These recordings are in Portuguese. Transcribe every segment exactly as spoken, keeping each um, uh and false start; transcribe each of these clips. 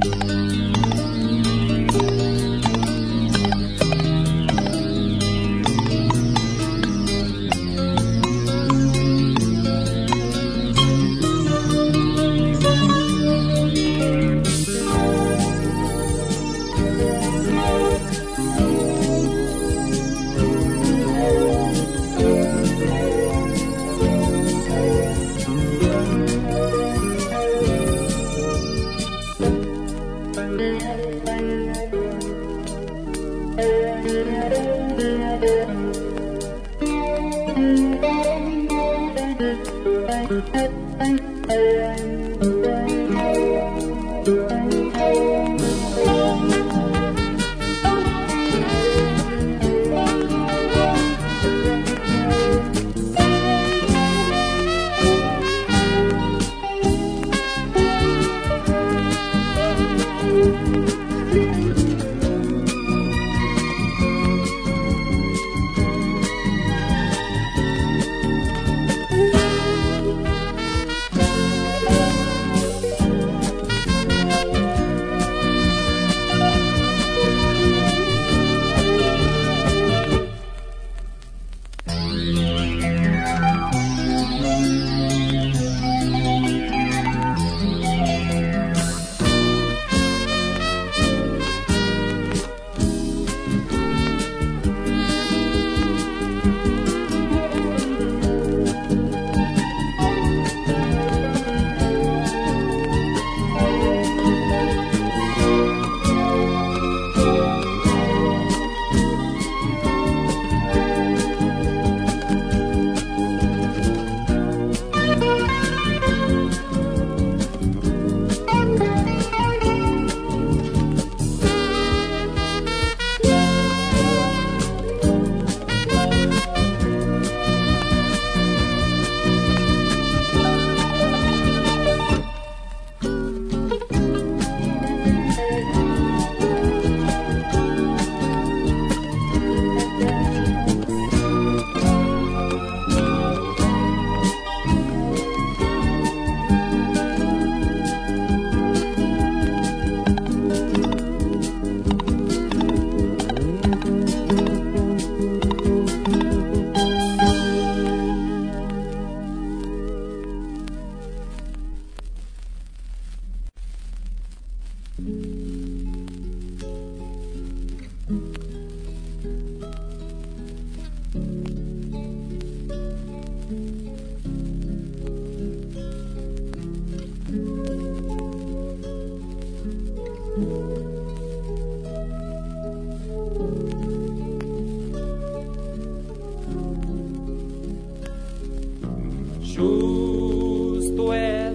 Justo é,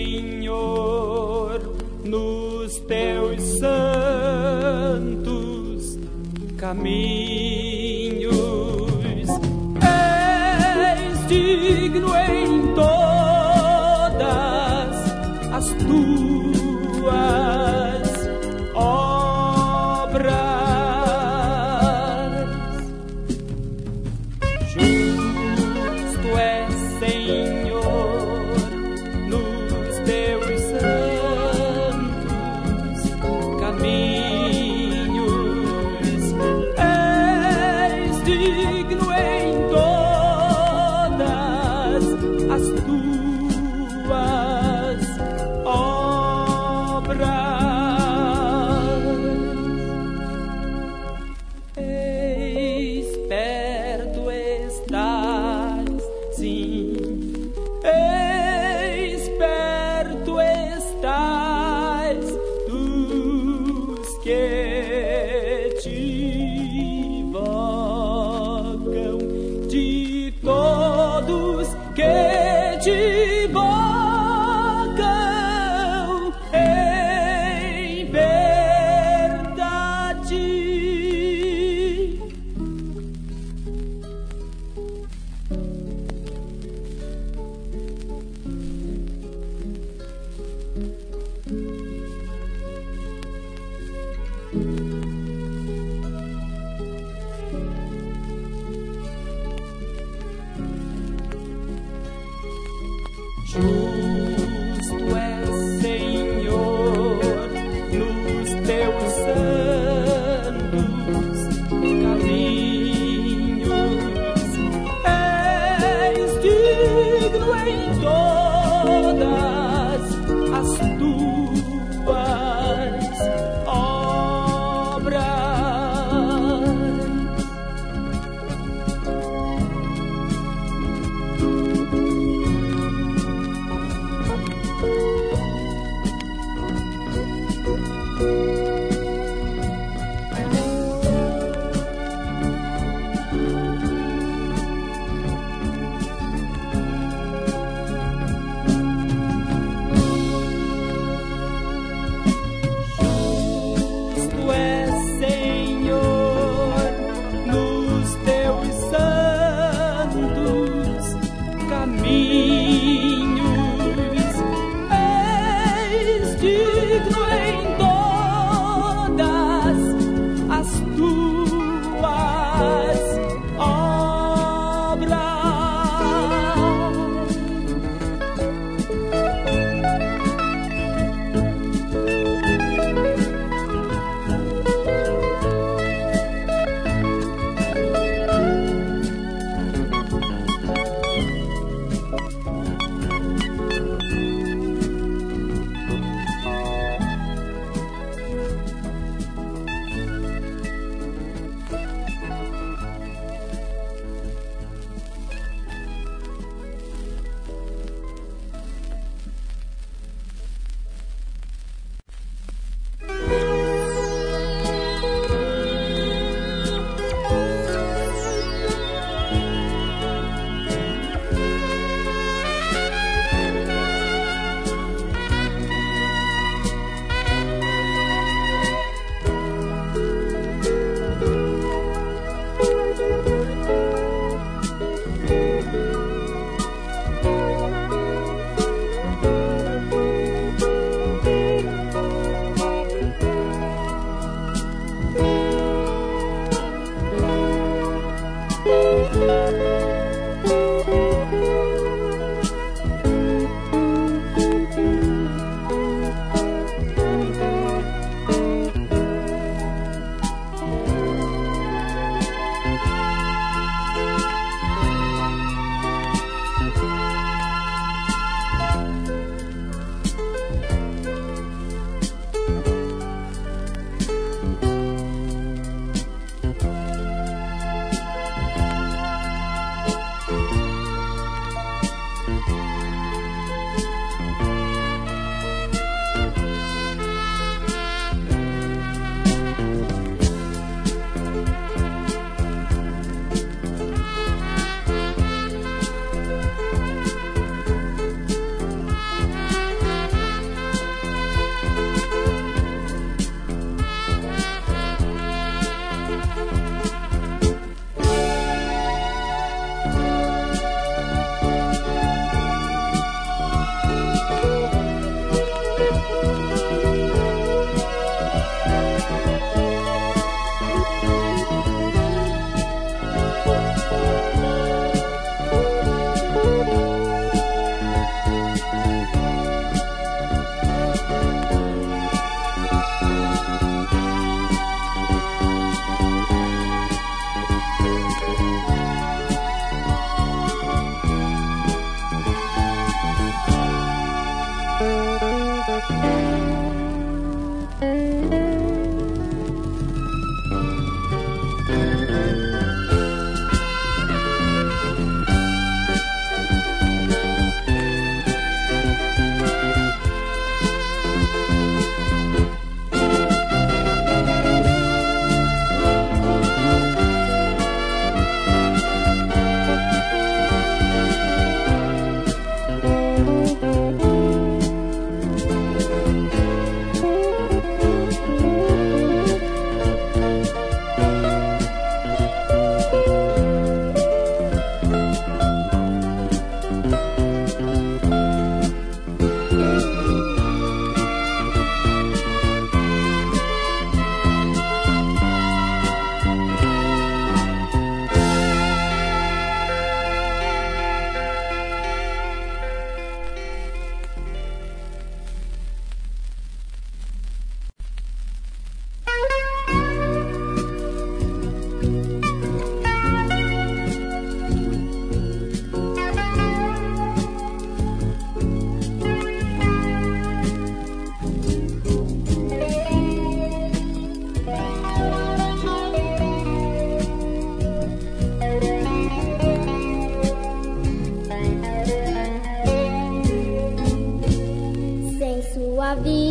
Senhor, nos teus santos caminhos. És digno em todas as tuas obras. Justo é, Senhor, nos teus santos caminhos. És digno em todas as tuas obras.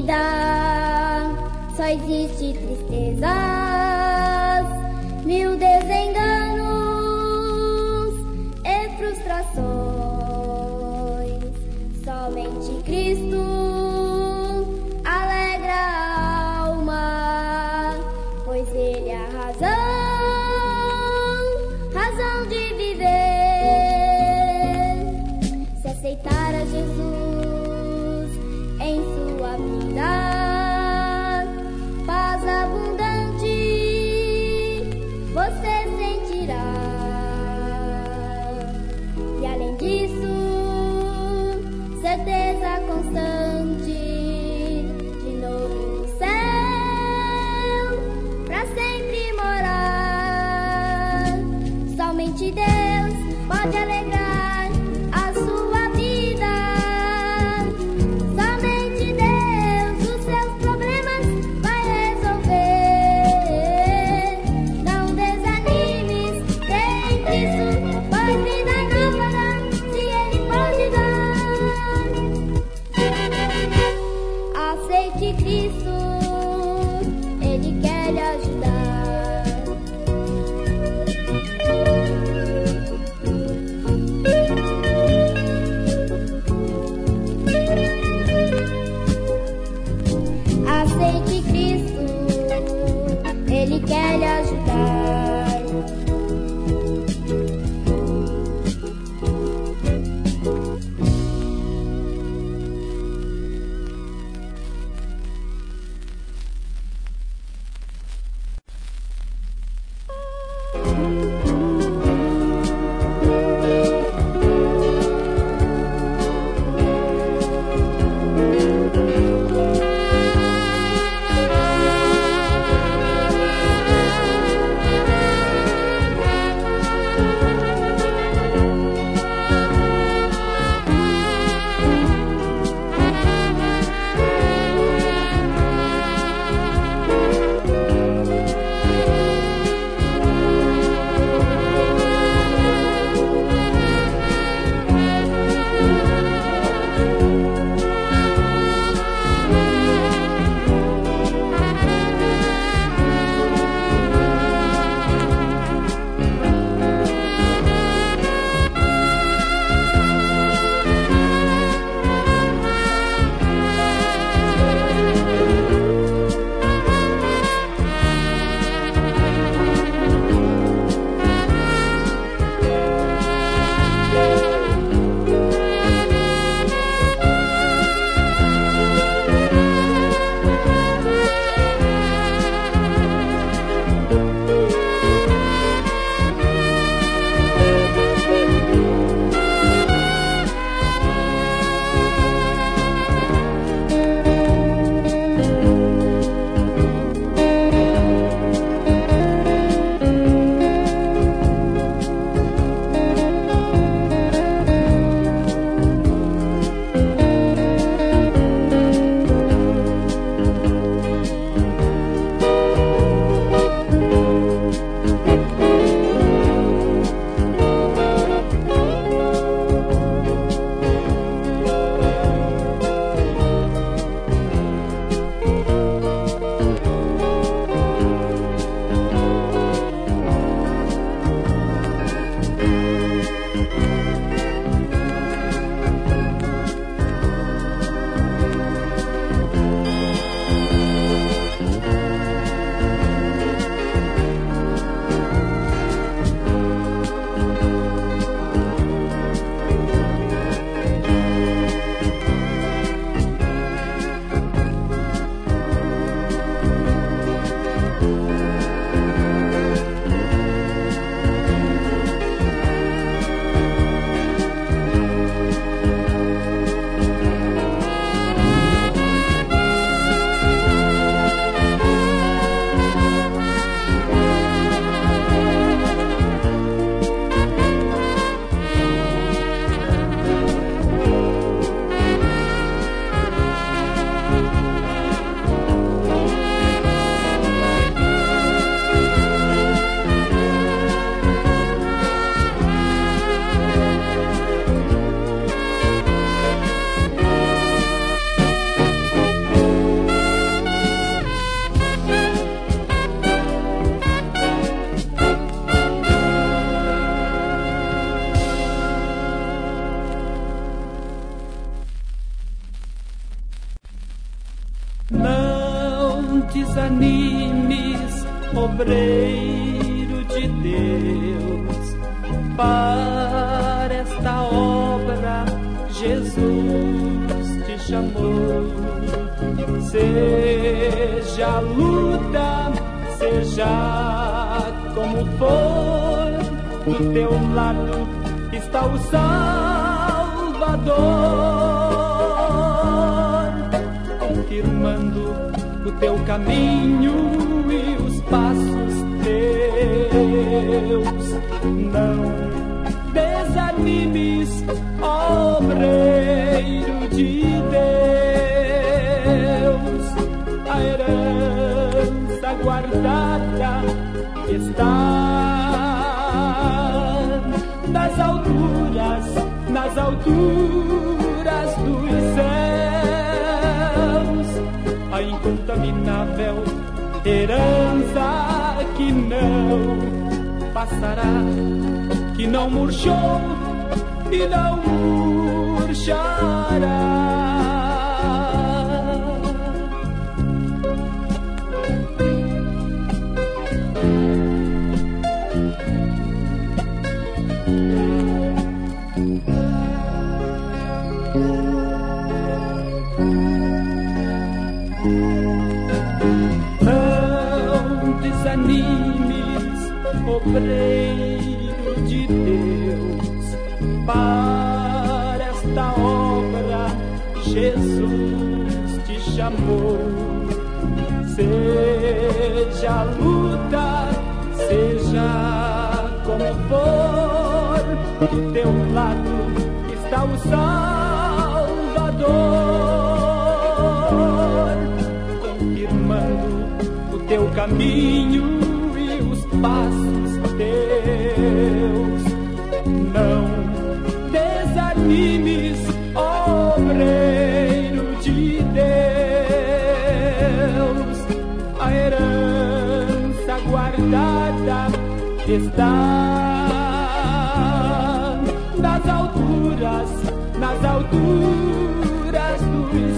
vida só existe tristezas, mil desenganos e frustrações. Somente Cristo alegra a alma, pois Ele é a razão, razão de viver. Se aceitar a Jesus em sua vida, paz abundante você sentirá. E além disso, certeza constante de novo no céu, pra sempre morar. Somente Deus pode alegrar a sua vida. Somente Deus os seus problemas vai resolver. Não desanimes, crê em Cristo, pois vida nova dá, se Ele pode dar. Aceite Cristo, Ele quer lhe ajudar. Aceite Cristo, Ele quer lhe ajudar. desanimes, obreiro de Deus, para esta obra Jesus te chamou. Seja a luta, seja como for, do teu lado está o Salvador, confirmando o teu caminho e os passos teus. Não desanimes, obreiro de Deus, a herança guardada está nas alturas, nas alturas dos céus, a incontaminável herança que não passará, que não murchou e não murchará. Não desanimes, obreiro de Deus, para esta obra Jesus te chamou. Seja a luta, seja como for, do teu lado está o Salvador, confirmando o teu caminho e os passos teus. Não desanimes, obreiro de Deus, a herança guardada está nas alturas, nas alturas dos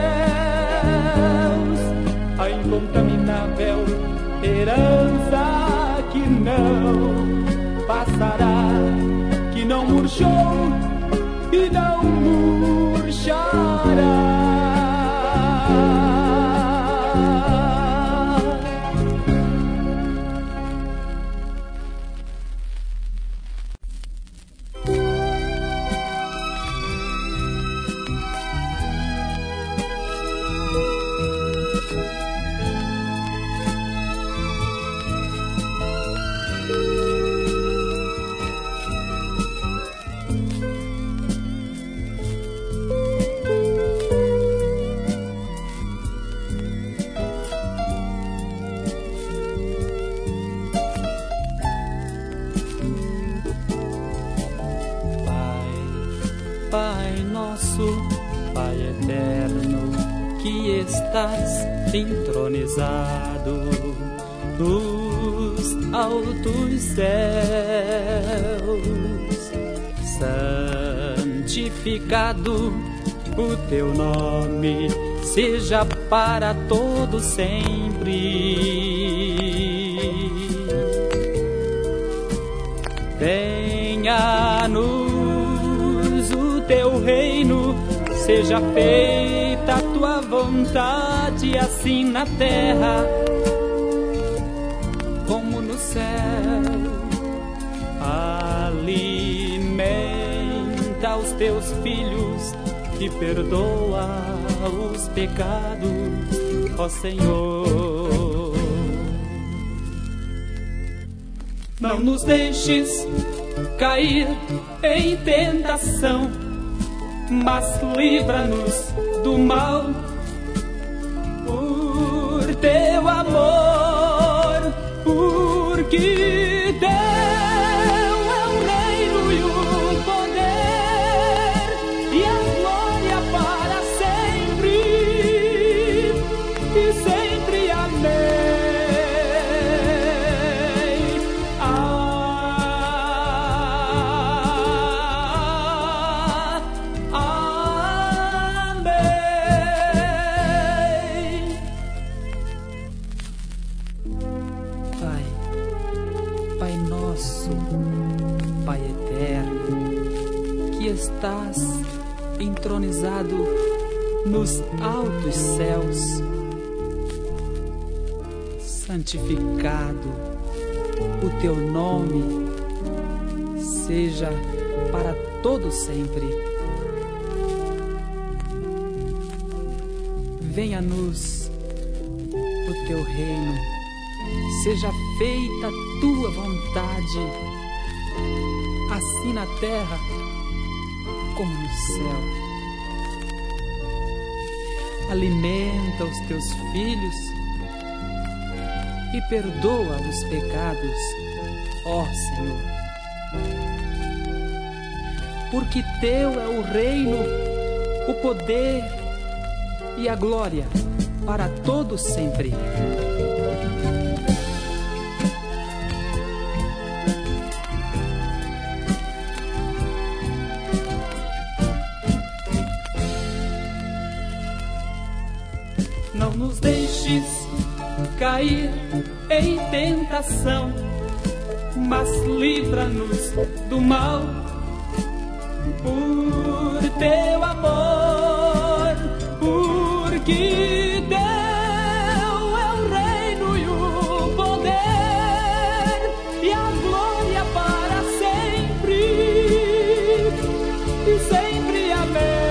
céus, a incontaminável herança que não passará, que não murchou e não murchará. Pai nosso, Pai eterno, que estás entronizado nos altos céus, santificado o teu nome, seja para todo sempre. Venha-nos teu reino, seja feita a tua vontade, assim na terra como no céu. Alimenta os teus filhos e perdoa os pecados, ó Senhor. Não nos deixes cair em tentação, mas livra-nos do mal, por teu amor, porque teu é o reino e o poder e a glória para sempre e sempre. Amém. nosso Pai eterno, que estás entronizado nos altos céus, santificado o teu nome, seja para todo sempre. Venha-nos o teu reino, seja feita a tua vontade, assim na terra como no céu. Alimenta os teus filhos e perdoa os pecados, ó Senhor. Porque teu é o reino, o poder e a glória para todo sempre. Não nos deixes cair em tentação, mas livra-nos do mal, por teu amor, porque teu é o reino e o poder e a glória para sempre, e sempre amém.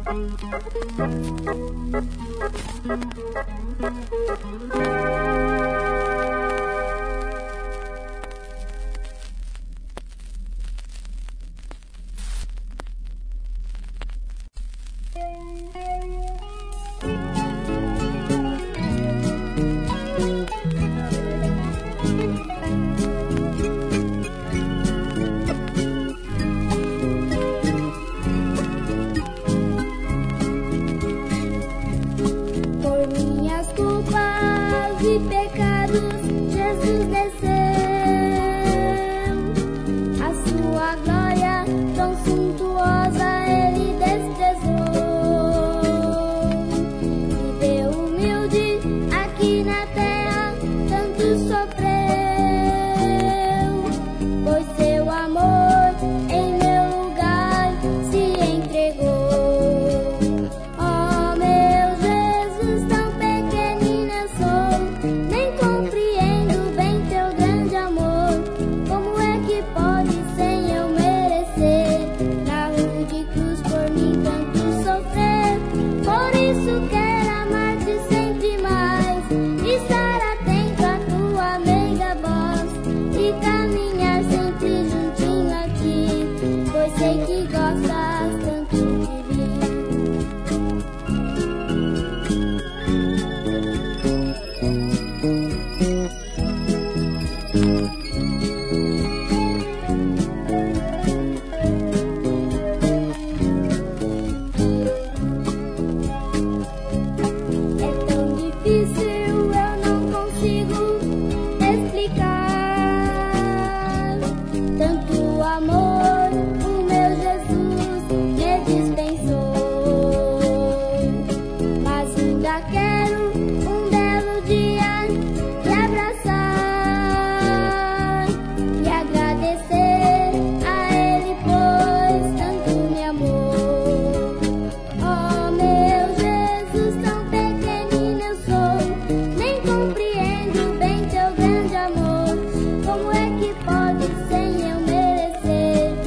Como é que pode sem eu merecer?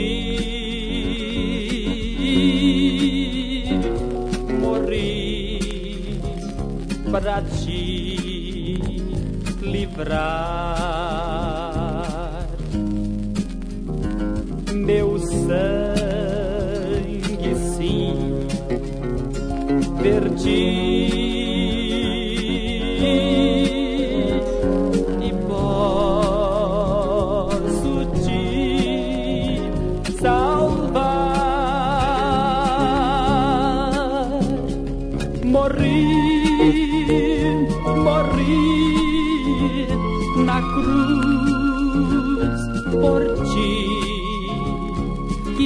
morri para te livrar. Meu sangue sim perdi e posso te salvar. Morri, morri na cruz por ti, que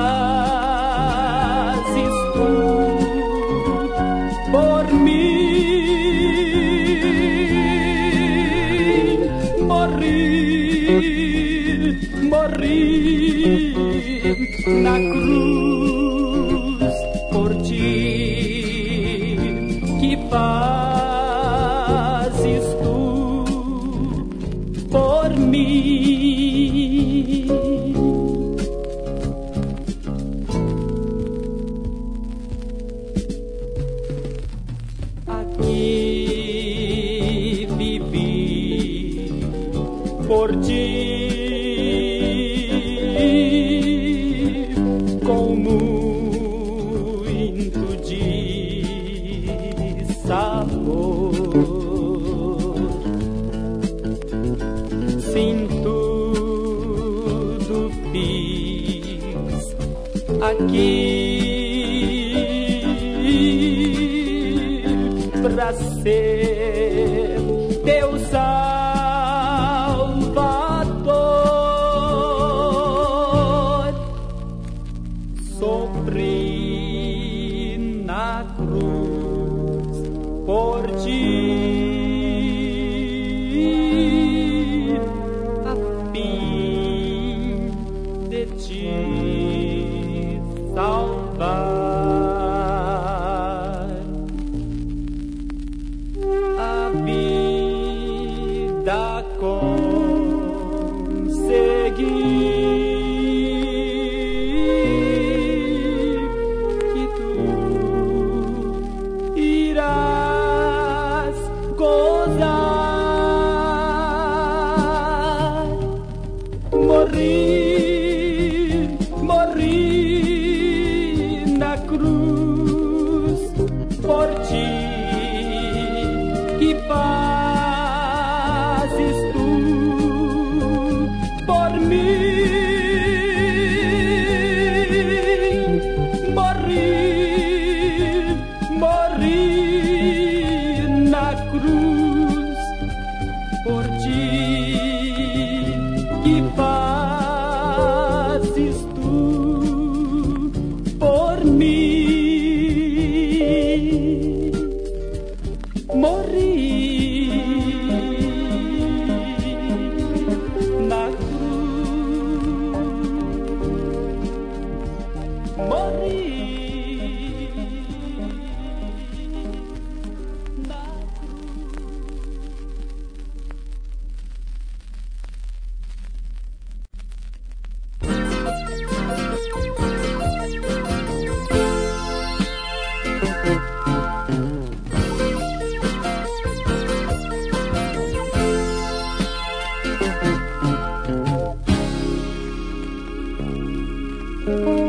fazes tu por mim. Morri, morri na cruz por ti, que fazes tu por mim. Aqui vivi por ti com muito de sabor. Sim, tudo fiz aqui pra ser teu Salvador. Sofri na cruz por ti, a fim de te salvar. A vida consegui, que tu irás gozar. Morri, morri na cruz por ti, que fazes tu por mim. Morri, morri na cruz por ti, que fazes tu por mim. Morri na cruz, morri na cruz.